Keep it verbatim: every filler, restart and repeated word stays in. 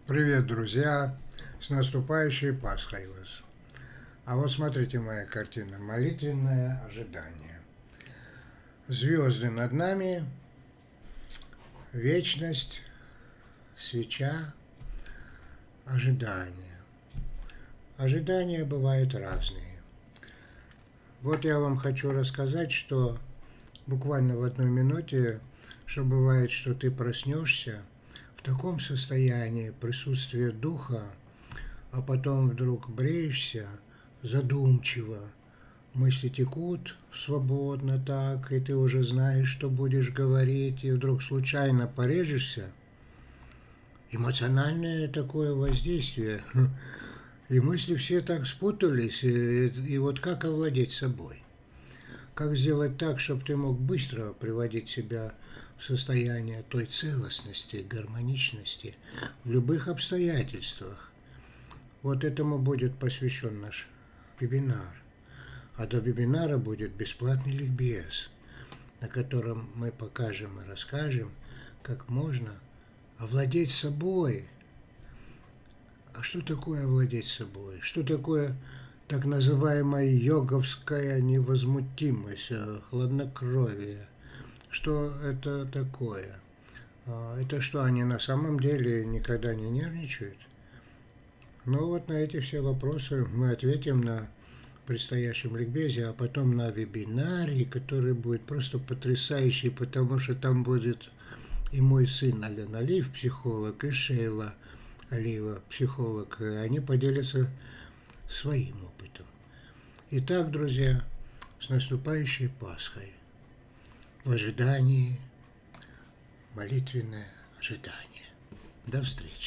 Привет, друзья! С наступающей Пасхой вас! А вот смотрите моя картина. Молитвенное ожидание. Звезды над нами, вечность, свеча, ожидание. Ожидания бывают разные. Вот я вам хочу рассказать, что буквально в одной минуте, что бывает, что ты проснешься в таком состоянии присутствия духа, а потом вдруг бреешься задумчиво, мысли текут свободно так, и ты уже знаешь, что будешь говорить, и вдруг случайно порежешься. Эмоциональное такое воздействие, и мысли все так спутались, и, и вот как овладеть собой? Как сделать так, чтобы ты мог быстро приводить себя в состояние той целостности, гармоничности в любых обстоятельствах? Вот этому будет посвящен наш вебинар. А до вебинара будет бесплатный ликбез, на котором мы покажем и расскажем, как можно овладеть собой. А что такое овладеть собой? Что такое так называемая йоговская невозмутимость, хладнокровие? Что это такое? Это что, они на самом деле никогда не нервничают? Ну вот на эти все вопросы мы ответим на предстоящем ликбезе, а потом на вебинаре, который будет просто потрясающий, потому что там будет и мой сын Ален Алиев, психолог, и Шейла Алиева, психолог. И они поделятся своим опытом. Итак, друзья, с наступающей Пасхой. В ожидании, молитвенное ожидание. До встречи.